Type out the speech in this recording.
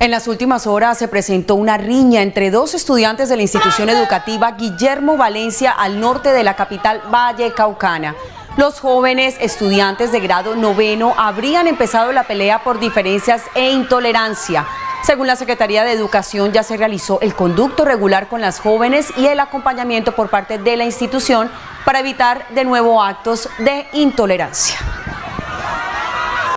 En las últimas horas se presentó una riña entre dos estudiantes de la institución educativa Guillermo Valencia al norte de la capital vallecaucana. Los jóvenes estudiantes de grado noveno habrían empezado la pelea por diferencias e intolerancia. Según la Secretaría de Educación, ya se realizó el conducto regular con las jóvenes y el acompañamiento por parte de la institución para evitar de nuevo actos de intolerancia.